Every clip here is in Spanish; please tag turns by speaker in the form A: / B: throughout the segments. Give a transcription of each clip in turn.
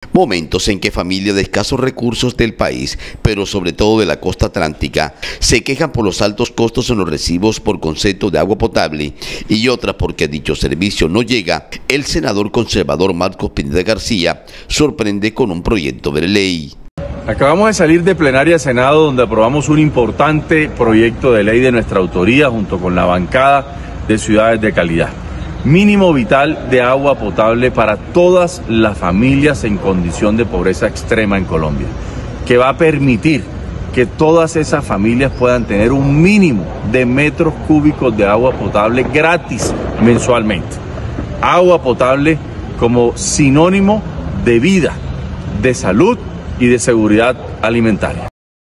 A: Momentos en que familias de escasos recursos del país, pero sobre todo de la costa atlántica, se quejan por los altos costos en los recibos por concepto de agua potable y otras porque dicho servicio no llega. El senador conservador Marcos Pineda García sorprende con un proyecto de ley.
B: Acabamos de salir de plenaria del Senado, donde aprobamos un importante proyecto de ley de nuestra autoría junto con la bancada de Ciudades de Calidad. Mínimo vital de agua potable para todas las familias en condición de pobreza extrema en Colombia, que va a permitir que todas esas familias puedan tener un mínimo de metros cúbicos de agua potable gratis mensualmente. Agua potable como sinónimo de vida, de salud y de seguridad alimentaria.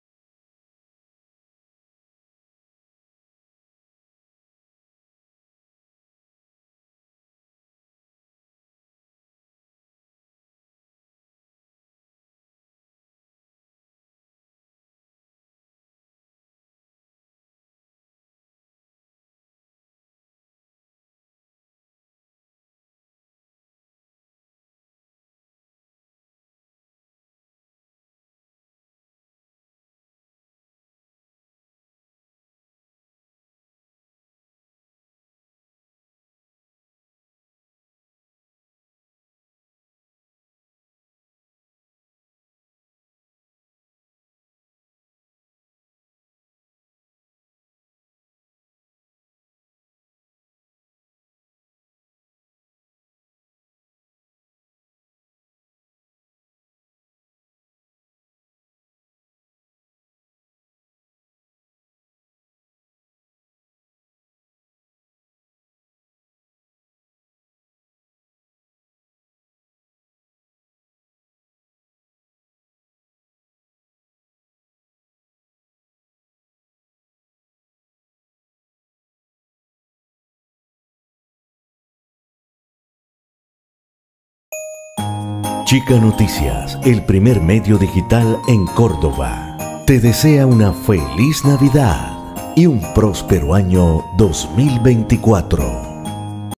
C: Chica Noticias, el primer medio digital en Córdoba, te desea una feliz Navidad y un próspero año 2024.